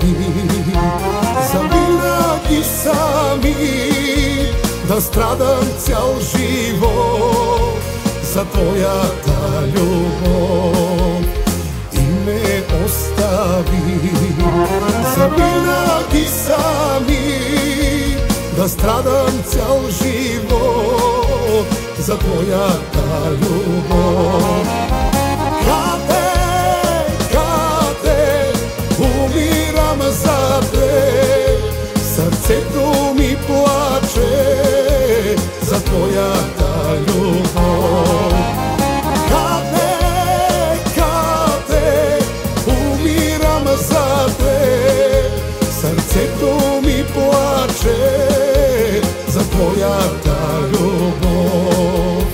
narodi, завинаги сами, да страдам цял живот за твоята любов и ме остави. Завинаги сами, да страдам цял живот за твоята любов. Умирам за теб, сърцето ми плаче за твоята любов. Къде, умирам за теб, сърцето ми плаче за твоята любов.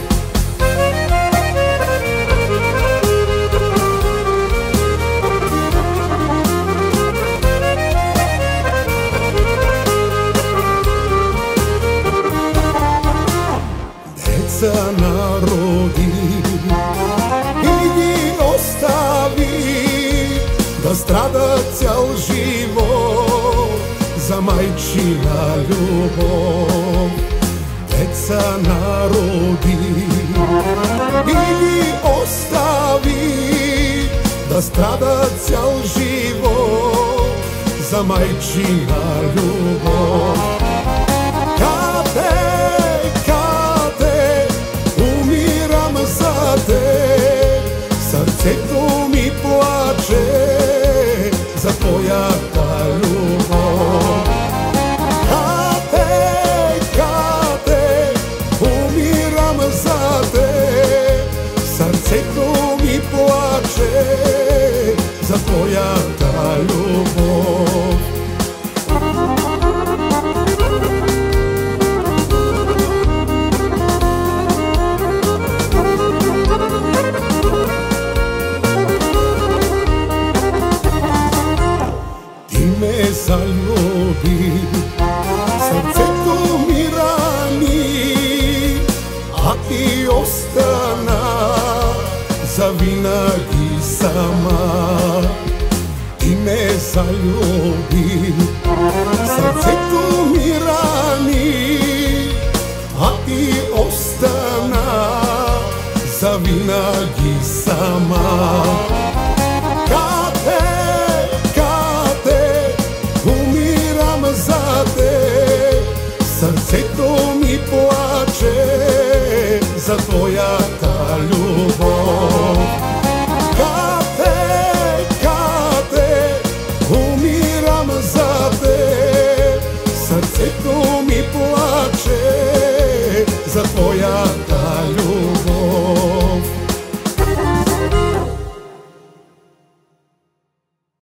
Народи и ги остави да страда цял живот за майчина любов. Деца народи и ги остави да страда цял живот за майчина любов. Сърцето ми плаче за твоята любов. Къде, умирам за теб, сърцето ми плаче за твоята любов. Залюби, сърцето ми рани, а ти остана завинаги сама. Ти ме залюби, сърцето ми рани, а ти остана завинаги сама. Сърцето ми плаче за твоята любов.